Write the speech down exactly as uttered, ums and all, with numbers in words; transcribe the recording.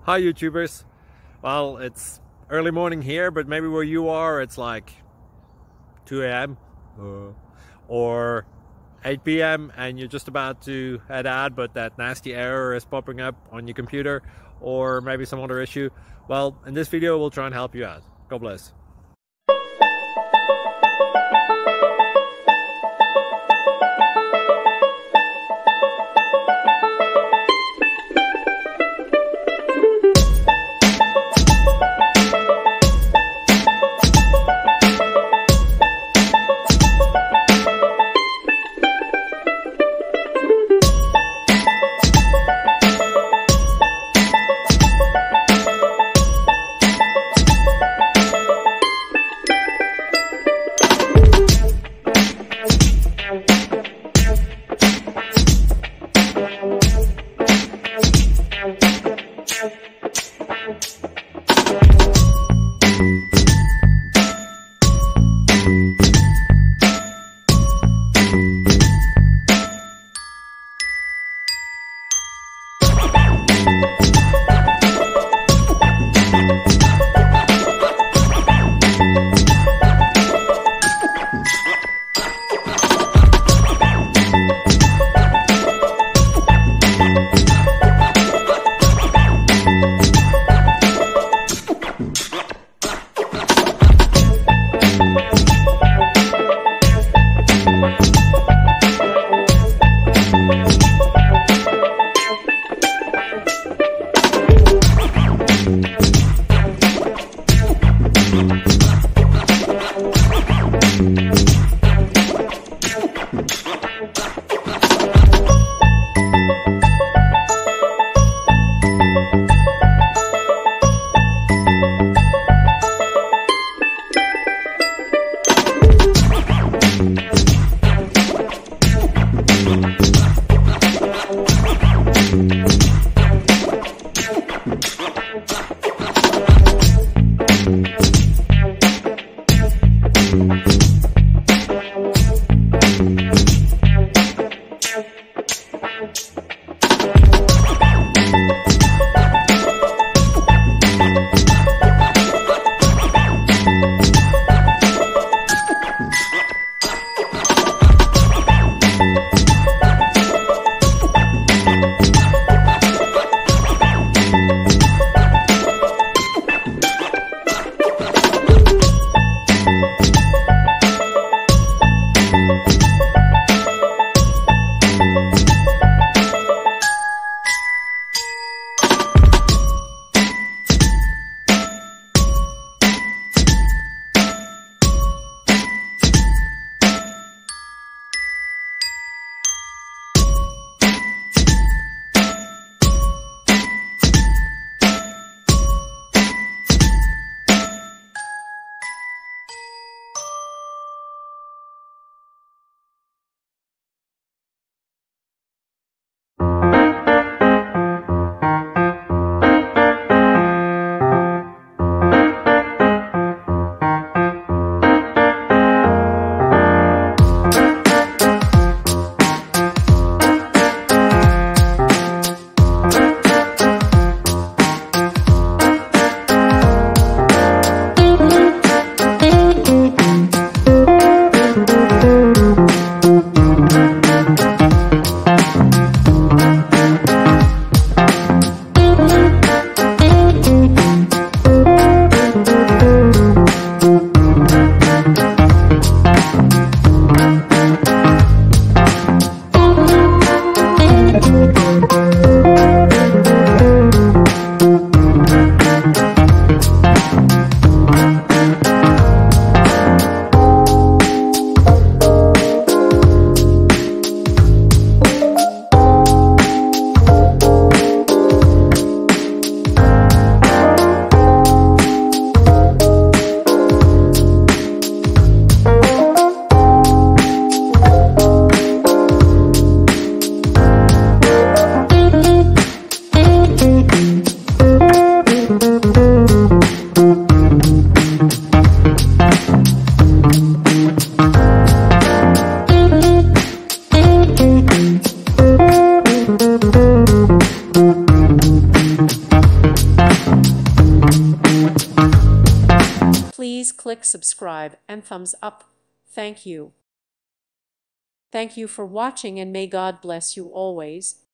Hi YouTubers. Well, it's early morning here, but maybe where you are it's like two A M uh, or eight P M and you're just about to head out, but that nasty error is popping up on your computer, or maybe some other issue. Well, in this video we'll try and help you out. God bless. click subscribe and thumbs up. Thank you. Thank you for watching, and may God bless you always.